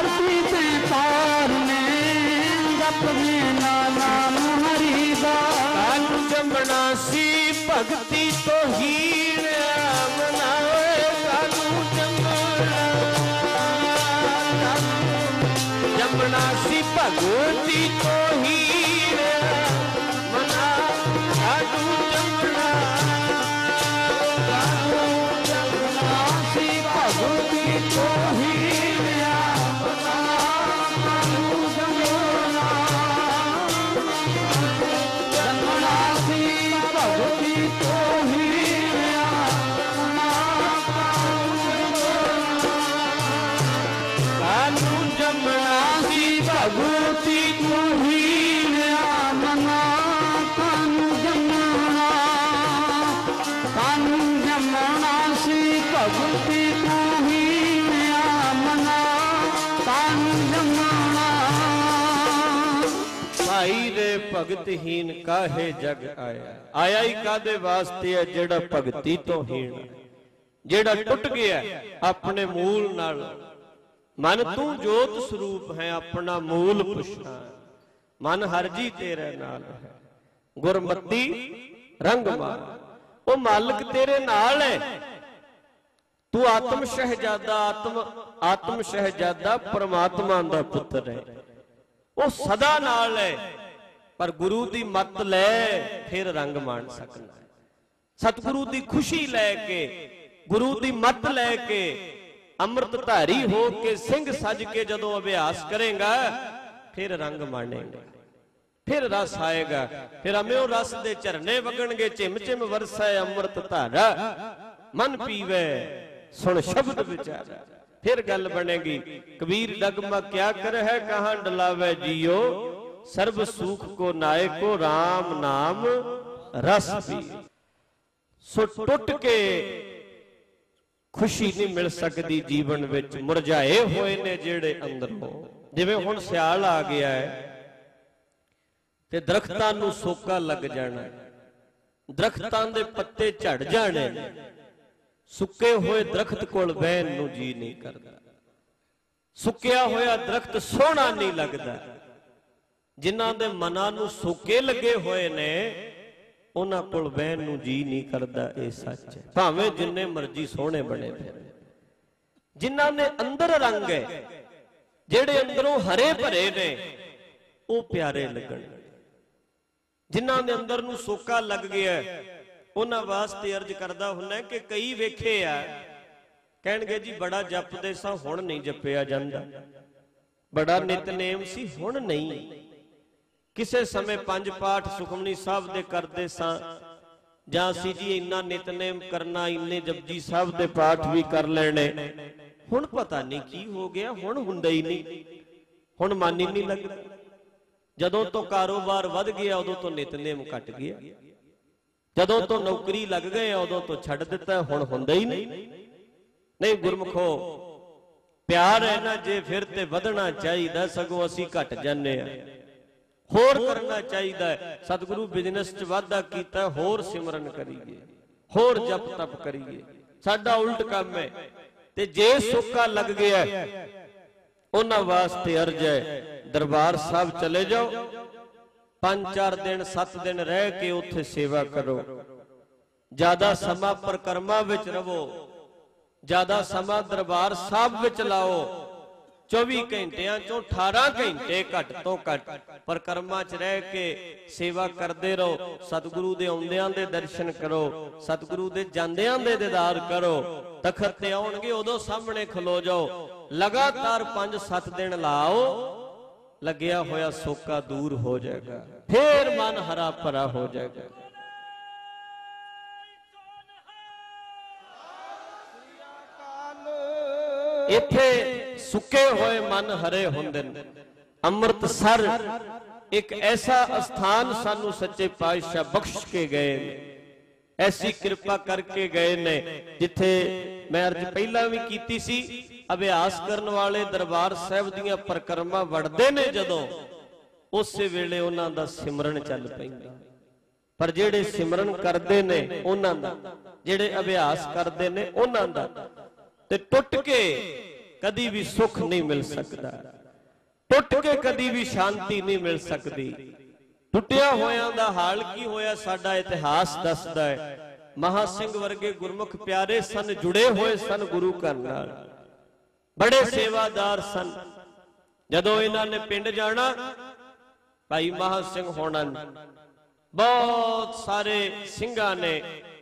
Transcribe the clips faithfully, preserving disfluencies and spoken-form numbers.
धरती ते तारने जपने नाम हरि दा कानू जमना सी भगती तो हीण मनावे कानू जमना जमना सी भगती तो हीण मना कानू जमना कानू जमना सी भगती तो हीण मना कानू जमना जमना सी भगती तो हीण मना कानू जमना सी भगती तो हीण मना कानू जमना कानू जमना सी भगती तो हीण मना कानू जमना भाई रे भगतहीन काहे जग आया आया ही कादे वास्ते है जेड़ा भगती तो हीण जेड़ा टुट गया अपने मूल नाल मन तू जोत स्वरूप है अपना मूल पुछना मन हर जी तेरे नाल है गुरमती रंग मार वो मालिक तेरे नाल है तू आत्म शहजादा आत्म आत्म शहजादा परमात्मा दा पुत्र है वो सदा नाल है पर गुरु दी मत ले फिर रंग मान सकना सतगुरु दी खुशी लैके गुरु दी मत लैके अमृतधारी हो के सिंह सज के जदों अभ्यास करेगा फिर रंग मानेगा फिर रस आएगा फिर अम्यो रस दे झरने वगणगे चिम चिम वरसै अमृत धारा मन पीवे सुन शब्द विचारा फिर गल बनेगी कबीर डगमा क्या कर है कहां डलावे जियो सर्व सुख को नाय को राम नाम रस पी सो टुट के खुशी नहीं मिल सकती जीवन विच मुरझाए हुए ने जेड़े अंदरों जिवें हुण सियाल आ गया है ते दरख्तां नूं सोका लग जाना दरख्तां दे पत्ते झड़ जाने सुके हुए दरख्त कोल बहन नूं जी नहीं करता सुकिया होया दरख्त सोहना नहीं लगता जिन्हां दे मनां नूं सोके लगे हुए ने उन्हां कोल बहन नूं जी नहीं करता ये सच है भावें जिन्ने मर्जी सोहणे बने फिर जिन्हां ने अंदर रंग है जेड़े अंदरों हरे भरे ने वो प्यारे लगण जिन्हां दे अंदर नूं सोका लग गया उन्हां वास्ते अर्ज करदा हुन्ना कि कई वेखे आ कहणगे जी बड़ा जपदे सां हुण नहीं जपिया जांदा बड़ा नितनेम सी हुण नहीं किसे समय पंज पाठ सुखमनी साहब दे करदे सां जां सी जी इन्ना नितनेम करना इन्ने जपजी साहब दे पाठ भी कर लेने हुण पता नहीं की हो गया हुण हुंदा ही नहीं हुण मन ही नहीं लगदा जदों तो कारोबार वध गया उदों तो नितनेम घट गया जदों तो नौकरी लग गए उदों तो छड़ दिता हुण हुंदा ही नहीं नहीं गुरमुखो प्यार है ना जे फिर ते वधना चाहिए सगों असीं घट जाने आ होर करना चाहिए सतगुरु बिजनेस च वाधा कीता होर सिमरन करिए होर जप तप करिए साडा उल्ट काम है ते जे सोका लग गया उन्हां वास्ते अर्ज है दरबार साहब चले जाओ पांच चार दिन सत दिन रह के उत्थे सेवा करो ज्यादा समा परिक्रमा विच रवो ज्यादा समा दरबार साहब विच लाओ चौबी घंटिया चो अठारह घंटे घट तो घट परिक्रमा च रह के सेवा करते रहो सतगुरु दे आउंदियां दे दर्शन करो सतगुरु दे जांदियां दे दीदार करो तखत ते आउणगे उदों सामने खलो जाओ लगातार पांच सत दिन लाओ लग्या होया सोका दूर हो जाएगा फिर मन हरा भरा हो जाएगा इत्थे सुके हुए मन हरे होंदे ने अमृतसर एक ऐसा स्थान सानू सच्चे पातशाह बख्श के गए ने ऐसी कृपा करके गए ने जिथे मैं अर्ज पहला भी कीती सी अभ्यास करने वाले दरबार साहब दियां परिक्रमा वड़दे ने जदों उस वेले उन्हां दा सिमरन चल पैंदा पर जेड़े सिमरन करदे ने उन्हां दा जेड़े अभ्यास करदे ने उन्हां दा ते टुट के कदी भी सुख नहीं मिल सकता, टुट के कदी भी शांति नहीं मिल सकती। टुटिया होया दा हाल की होया साडा इतिहास दसदा है। महा सिंह वर्गे गुरमुख प्यारे सन, जुड़े हुए सन गुरु घर नाल, बड़े सेवादार सन। जदों इन्हां ने पिंड जाना, भाई महा सिंह होना बहुत सारे सिंघां ने,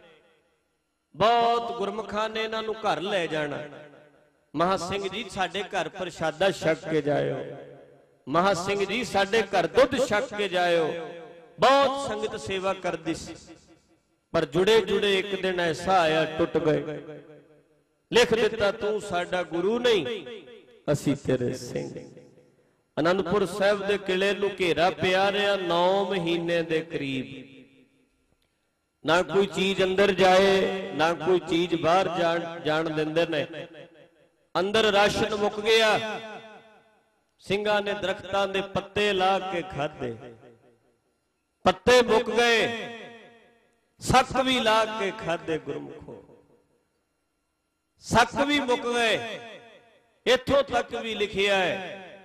बहुत गुरमुखां ने इन्हां नूं घर ले जाना। महा सिंह जी साडे घर प्रशादा छक के जाओ, महा सिंह जी साडे घर दुध छक के जाओ। बहुत संगत सेवा करदी सी, पर जुड़े जुड़े एक दिन ऐसा आया, टुट गए। लिख दिता तू साडा गुरु नहीं, असी तेरे सिंह। आनंदपुर साहिब दे किले नूं घेरा पिया रहा नौ महीने दे करीब। ना कोई चीज अंदर जाए, ना कोई चीज बाहर जान जान देंदे ने। अंदर राशन मुक गया, ਸਿੰਘਾਂ ने दरख्तां दे पत्ते ला के खाधे, पत्ते मुक गए, सक भी ला के खाधे। गुरमुखो सक भी मुक गए। इथों तक भी लिखिया है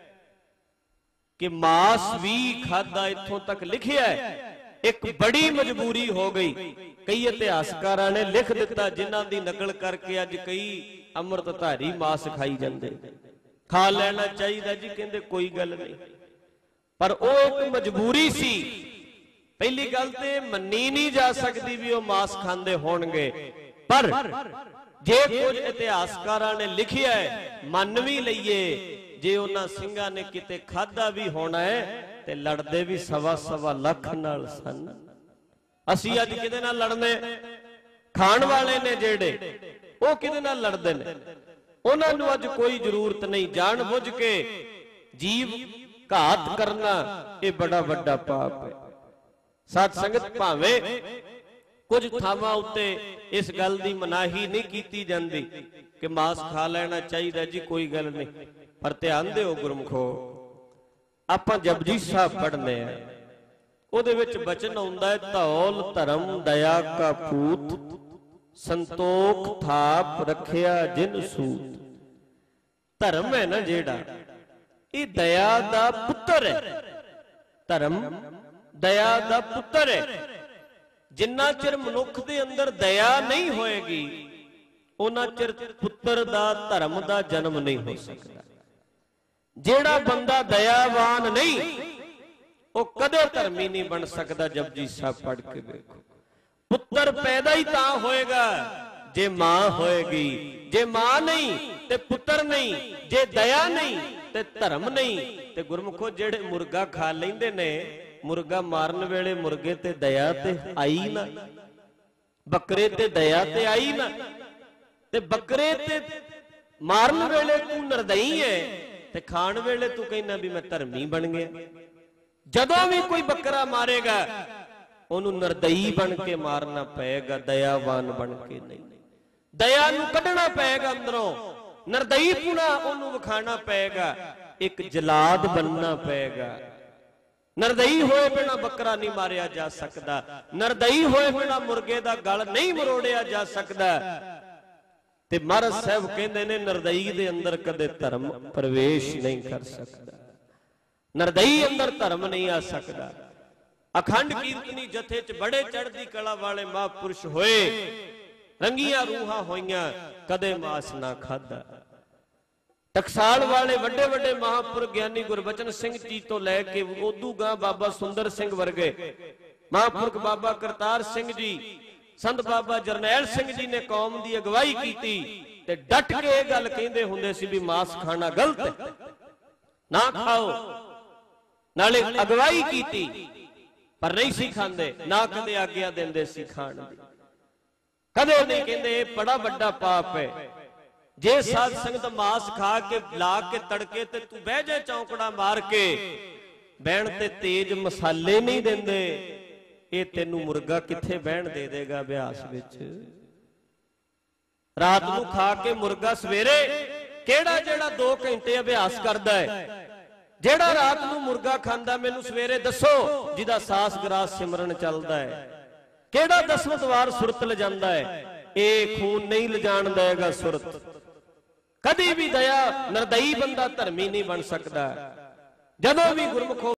कि मांस भी खाधा, इथों तक लिखिया है। एक बड़ी मजबूरी हो गई। कई इतिहासकारां ने लिख दिता, जिन्हां दी नकल करके अज कई अमृतधारी मांस खाई जांदे। खा लेना चाहिए जी, कहंदे कोई गल नहीं, पर वो एक मजबूरी सी। पहली गल ते मन्नी नहीं जा सकती भी वो मांस खांदे होणगे, पर जे कुछ इतिहासकारां ने लिखिया है मन भी लईए, जे उन्हां ਸਿੰਘਾਂ ने किते खाधा भी होना है ते लड़दे भी सवा सवा लख नाल सन। असी अज किहदे नाल लड़ने? खाण वाले ने जेड़े वो किहदे नाल लड़दे ने? उन्हां नूं अज कोई जरूरत नहीं। जान बुझ के जीव घात करना ये बड़ा वड्डा पाप है। साध संगत भावें कुछ थावां उत्ते इस गल दी मनाही नहीं कीती जांदी कि मांस खा लेना चाहिए जी, कोई गल नहीं, पर ध्यान दिओ गुरमुखो, आपां जपजी साहब पढ़ने आ, उहदे विच बचन आउंदा है, धौल धर्म दया का पूत, संतोख थाप रखिया जिन सूत। धर्म है ना जेड़ा, ये दया दा पुत्र है। धर्म दया दा पुत्र है। जिन्ना चिर मनुख दे अंदर दया नहीं होएगी, उन्ना चिर पुत्र दा धर्म दा जन्म नहीं हो सकता। जेड़ा बंदा दयावान नहीं, वो कदे धर्मी नहीं बन सकता। जपजी साहब पढ़ के देखो, पुत्र पैदा ही तां होएगा जे मां होएगी, जे मां नहीं ते पुत्र नहीं, जे दया नहीं ते धर्म नहीं। ते गुरमुखो जेड़े मुर्गा खा लेंदे ने, मुर्गा मारन वेले मुर्गे ते दया ते आई ना, बकरे ते दया ते आई ना, ते बकरे ते मारन वेले तू निर्दयी है ते खाण वेले तू कहना भी मैं धर्मी बन गया। जदों भी कोई बकरा मारेगा ਉਹਨੂੰ निर्दयी बन के मारना पएगा, दयावान बन के नहीं। दया नूं कढना पएगा अंदरों, निर्दयीपुणा ਉਹਨੂੰ ਵਿਖਾਣਾ पएगा, एक जलाद बनना पएगा। निर्दयी होए बिना बकरा नहीं मारिया जा सकता, निर्दयी होए बिना मुर्गे दा गल नहीं मरोड़िया जा सकता। ते महाराज साहब कहंदे ने निर्दयी दे अंदर कदे धर्म प्रवेश नहीं कर सकता, निर्दयी अंदर धर्म नहीं आ सकता। अखंड कीर्तनी जथे च बड़े चढ़दी कला वाले महापुरुष होए, रंगिया रूहां होइयां, कदे मास ना खादा। टकसाल वाले वड्डे वड्डे महापुरुष ज्ञानी गुरबचन सिंह जी तो लैके उदू गां बाबा सुंदर सिंह वर्गे महापुरुष, बाबा करतार सिंह जी, संत बाबा जरनैल सिंह जी ने कौम की अगवाई की ते डट के यह गल कहंदे हुंदे सी भी मांस खाना गलत है, ना खाओ। नाले अगवाई की पर नहीं सी खांदे, ना कदे आग्या देंदे सी खाण दी, कदे नहीं कहंदे ये बड़ा वड्डा पाप है। जे साध संगत मांस खा के ला के तड़के ते तू बह जाए चौंकड़ा मार के, बहन ते तेज मसाले नहीं देंदे, ये तेनू मुर्गा किथे बहन दे देगा अभ्यास विच। रात नू खा के मुर्गा सवेरे केड़ा जेड़ा दो घंटे अभ्यास करदा है, जेड़ा रात नू मुर्गा खांदा मैनू सवेरे दसो जिदा सास ग्रास सिमरन चलदा है, केड़ा दसवें द्वार सुरत ले जांदा है। ये खून नहीं ले जान देगा सुरत, ਕਦੀ ਵੀ ਦਇਆ ਨਿਰਦਈ ਬੰਦਾ ਧਰਮੀ ਨਹੀਂ ਬਣ ਸਕਦਾ। ਜਦੋਂ ਵੀ ਗੁਰਮੁਖੋ